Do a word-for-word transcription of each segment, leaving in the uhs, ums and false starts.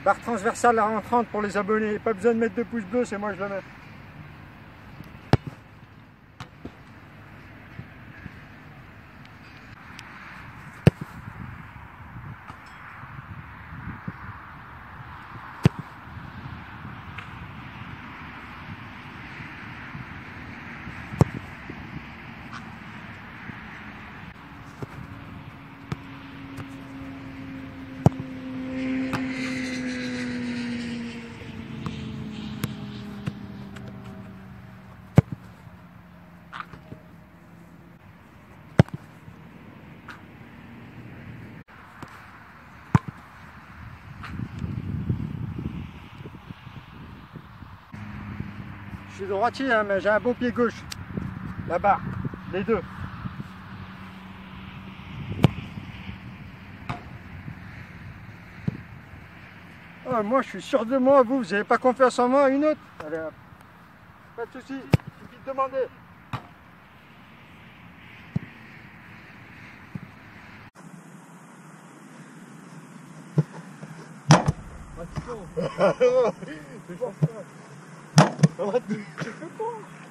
Barre transversale à trente pour les abonnés. Pas besoin de mettre de pouces bleus, c'est moi je le mets. Je suis droitier, hein, mais j'ai un bon pied gauche. La barre, les deux. Oh, moi, je suis sûr de moi. Vous, vous n'avez pas confiance en moi, une autre? Allez, hop. Pas de soucis, il suffit de demander. C'est bon. Tu fais quoi?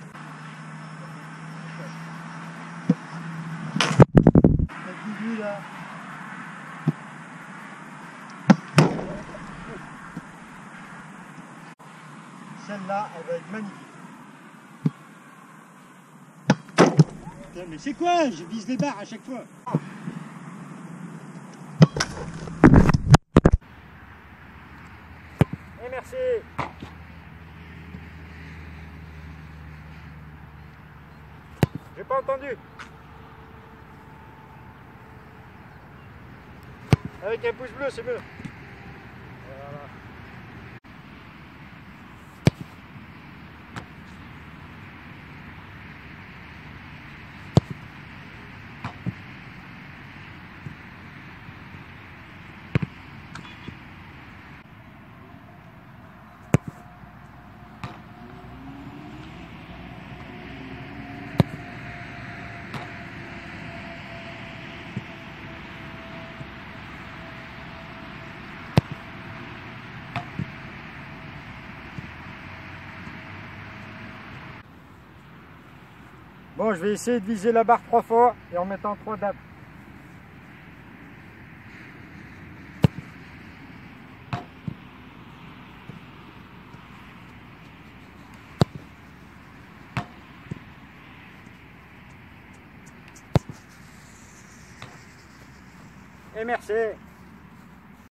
La guigui là. Celle-là, elle va être magnifique. Putain, mais c'est quoi? Je vise les barres à chaque fois. Et merci. J'ai pas entendu. Avec un pouce bleu, c'est mieux. Voilà. Bon, je vais essayer de viser la barre trois fois et en mettant trois dames. Et merci.